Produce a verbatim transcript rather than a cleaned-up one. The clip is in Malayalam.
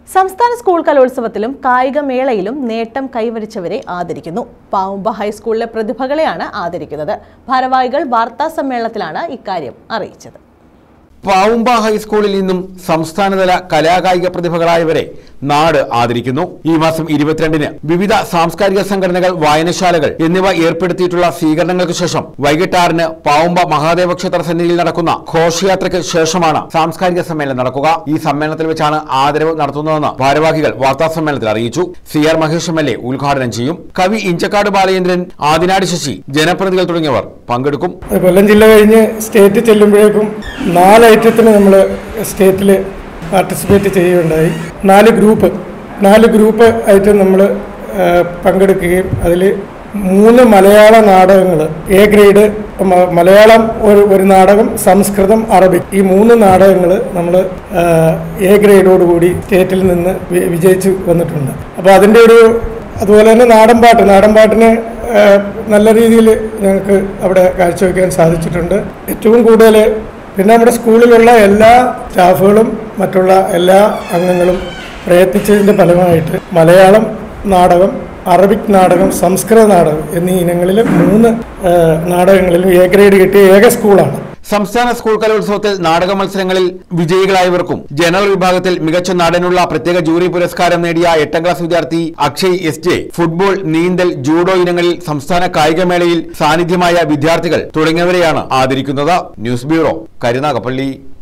സംസ്ഥാന സ്കൂൾ കലോത്സവത്തിലും കായികമേളയിലും നേട്ടം കൈവരിച്ചവരെ ആദരിക്കുന്നു. പാവുമ്പ ഹൈസ്കൂളിലെ പ്രതിഭകളെയാണ് ആദരിക്കുന്നത്. ഭാരവാഹികൾ വാർത്താ സമ്മേളനത്തിലാണ് ഇക്കാര്യം അറിയിച്ചത്. പാവുമ്പ ഹൈസ്കൂളിൽ നിന്നും സംസ്ഥാനതല കലാകായിക പ്രതിഭകളായവരെ നാട് ആദരിക്കുന്നു. ഈ മാസം ഇരുപത്തിരണ്ടിന് വിവിധ സാംസ്കാരിക സംഘടനകൾ, വായനശാലകൾ എന്നിവ ഏർപ്പെടുത്തിയിട്ടുള്ള സ്വീകരണങ്ങൾക്ക് ശേഷം വൈകിട്ട് ആറിന് പാവുമ്പ മഹാദേവ ക്ഷേത്ര സന്നിധിയിൽ നടക്കുന്ന ഘോഷയാത്രയ്ക്ക് ശേഷമാണ് സാംസ്കാരിക സമ്മേളനം നടക്കുക. ഈ സമ്മേളനത്തിൽ വെച്ചാണ് ആദരവ് നടത്തുന്നതെന്ന് ഭാരവാഹികൾ വാർത്താ സമ്മേളനത്തിൽ അറിയിച്ചു. C R Mahesh M L A ഉദ്ഘാടനം ചെയ്യും. കവി ഇഞ്ചക്കാട് ബാലചന്ദ്രൻ, ആദിനാട് ശശി, ജനപ്രതിനിധികൾ തുടങ്ങിയവർ പങ്കെടുക്കും. കൊല്ലം ജില്ല കഴിഞ്ഞ് സ്റ്റേറ്റ് ചെല്ലുമ്പോഴേക്കും നാല് ഐറ്റത്തിന് നമ്മൾ സ്റ്റേറ്റിൽ പാർട്ടിസിപ്പേറ്റ് ചെയ്യുകയുണ്ടായി. നാല് ഗ്രൂപ്പ് നാല് ഗ്രൂപ്പ് ആയിട്ട് നമ്മൾ പങ്കെടുക്കുകയും അതിൽ മൂന്ന് മലയാള നാടകങ്ങൾ, എ ഗ്രേഡ് മലയാളം ഒരു ഒരു നാടകം, സംസ്കൃതം, അറബിക്, ഈ മൂന്ന് നാടകങ്ങൾ നമ്മൾ എ ഗ്രേഡോടുകൂടി സ്റ്റേറ്റിൽ നിന്ന് വിജയിച്ച് വന്നിട്ടുണ്ട്. അപ്പോൾ അതിൻ്റെ ഒരു അതുപോലെ തന്നെ നാടൻ പാട്ട് നാടൻ പാട്ടിന് നല്ല രീതിയിൽ ഞങ്ങൾക്ക് അവിടെ കാഴ്ചവെക്കാൻ സാധിച്ചിട്ടുണ്ട്. ഏറ്റവും കൂടുതൽ പിന്നെ നമ്മുടെ സ്കൂളിലുള്ള എല്ലാ സ്റ്റാഫുകളും മറ്റുള്ള എല്ലാ അംഗങ്ങളും പ്രയത്നിച്ചതിൻ്റെ ഫലമായിട്ട് മലയാളം നാടകം, അറബിക് നാടകം, സംസ്കൃത നാടകം എന്നീ ഇനങ്ങളിൽ മൂന്ന് നാടകങ്ങളിലും എ ഗ്രേഡ് കിട്ടിയ ഏക സ്കൂളാണ്. സംസ്ഥാന സ്കൂൾ കലോത്സവത്തിൽ നാടക മത്സരങ്ങളിൽ വിജയികളായവർക്കും ജനറൽ വിഭാഗത്തിൽ മികച്ച നടനുള്ള പ്രത്യേക ജൂറി പുരസ്കാരം നേടിയ എട്ടാം ക്ലാസ് വിദ്യാർത്ഥി അക്ഷയ് എസ് ജെ, ഫുട്ബോൾ, നീന്തൽ, ജൂഡോ ഇനങ്ങളിൽ സംസ്ഥാന കായികമേളയിൽ സാന്നിധ്യമായ വിദ്യാർത്ഥികൾ തുടങ്ങിയവരെയാണ് ആദരിക്കുന്നത്. News bureau, Karunagappally.